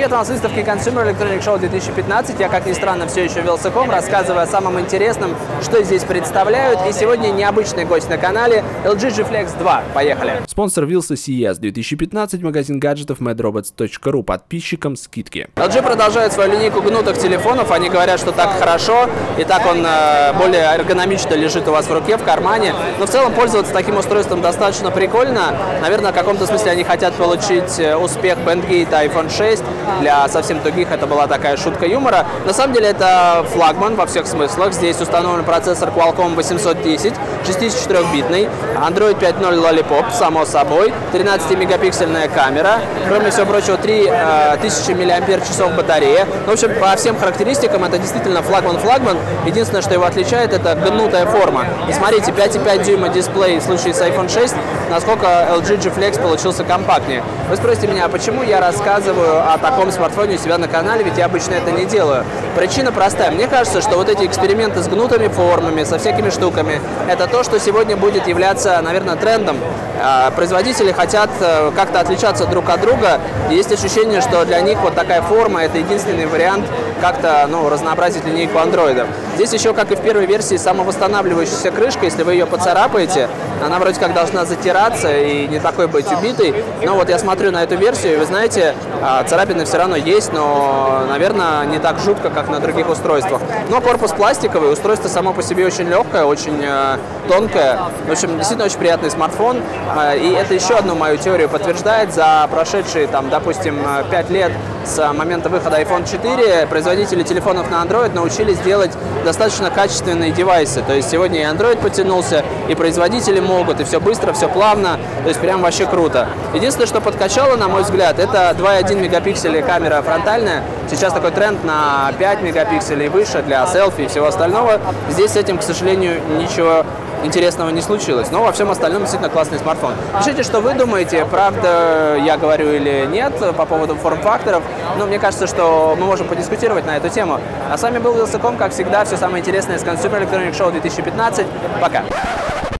Привет, у нас выставки Consumer Electronics Show 2015. Я, как ни странно, все еще в Wylsacom, рассказываю о самом интересном, что здесь представляют. И сегодня необычный гость на канале LG G Flex 2. Поехали! Спонсор Wylsa CES 2015, магазин гаджетов madrobots.ru. Подписчикам скидки. LG продолжает свою линейку гнутых телефонов. Они говорят, что так хорошо, и так он более эргономично лежит у вас в руке, в кармане. Но в целом пользоваться таким устройством достаточно прикольно. Наверное, в каком-то смысле они хотят получить успех Bandgate iPhone 6. Для совсем тугих это была такая шутка юмора. На самом деле это флагман во всех смыслах. Здесь установлен процессор Qualcomm 810, 64-битный, Android 5.0 Lollipop, само собой, 13-мегапиксельная камера, кроме всего прочего 3000 мАч батарея. В общем, по всем характеристикам это действительно флагман. Единственное, что его отличает, это гнутая форма. И смотрите, 5,5 дюйма дисплей в случае с iPhone 6, насколько LG G Flex получился компактнее. Вы спросите меня, почему я рассказываю о таком смартфоне у себя на канале, ведь я обычно это не делаю. Причина простая. Мне кажется, что вот эти эксперименты с гнутыми формами, со всякими штуками, это то, что сегодня будет являться, наверное, трендом. Производители хотят как-то отличаться друг от друга. И есть ощущение, что для них вот такая форма – это единственный вариант как-то разнообразить линейку андроидов. Здесь еще, как и в первой версии, самовосстанавливающаяся крышка. Если вы ее поцарапаете, она вроде как должна затираться и не такой быть убитой. Но вот я смотрю на эту версию, и вы знаете, царапины все равно есть, но, наверное, не так жутко, как на других устройствах. Но корпус пластиковый, устройство само по себе очень легкое, очень тонкое. В общем, действительно очень приятный смартфон. И это еще одну мою теорию подтверждает. За прошедшие, допустим, 5 лет с момента выхода iPhone 4 производители телефонов на Android научились делать достаточно качественные девайсы. То есть сегодня и Android потянулся, и производители могут, и все быстро, все плавно. То есть прям вообще круто. Единственное, что подкачало, на мой взгляд, это 2,1 мегапикселя камера фронтальная. Сейчас такой тренд на 5 мегапикселей и выше для селфи и всего остального. Здесь с этим, к сожалению, ничего интересного не случилось. Но во всем остальном действительно классный смартфон. Пишите, что вы думаете, правда я говорю или нет по поводу форм-факторов. Но мне кажется, что мы можем подискутировать на эту тему. А с вами был Wylsacom, как всегда, все самое интересное с Consumer Electronics Show 2015. Пока!